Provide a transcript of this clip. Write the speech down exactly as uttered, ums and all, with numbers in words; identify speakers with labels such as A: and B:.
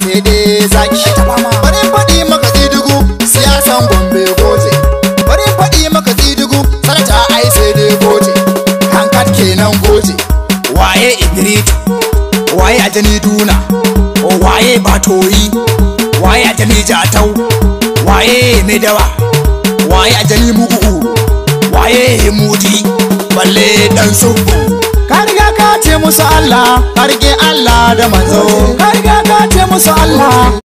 A: sai dai zaki. Bari faɗi maka tsidugu siyasan Gombe goje. Bari faɗi maka tsidugu sarata ai sai dai goje. Hankat kenan goje. Waye Idritu, waye Ajani Duna, waye Batoyi, waye Ajani Jatau, waye Medawa, waye Ajani Mugu, waye Mudi, balle dan Subu. Ka riga ka ce musu Allah, ka rike Allah da manzo. Ka riga ka ce musu Allah.